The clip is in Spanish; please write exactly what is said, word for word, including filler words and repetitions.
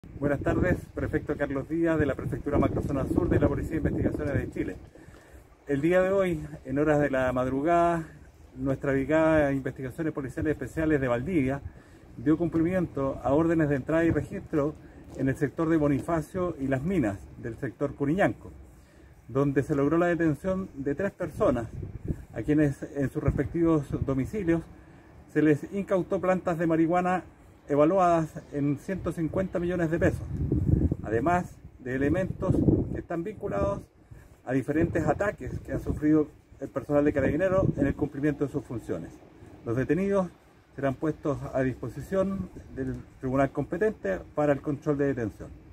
Buenas tardes, prefecto Carlos Díaz de la Prefectura Macrozona Sur de la Policía de Investigaciones de Chile. El día de hoy, en horas de la madrugada, nuestra Brigada de Investigaciones Policiales Especiales de Valdivia dio cumplimiento a órdenes de entrada y registro en el sector de Bonifacio y Las Minas del sector Curiñanco, donde se logró la detención de tres personas a quienes en sus respectivos domicilios se les incautó plantas de marihuana evaluadas en ciento cincuenta millones de pesos, además de elementos que están vinculados a diferentes ataques que han sufrido el personal de Carabineros en el cumplimiento de sus funciones. Los detenidos serán puestos a disposición del tribunal competente para el control de detención.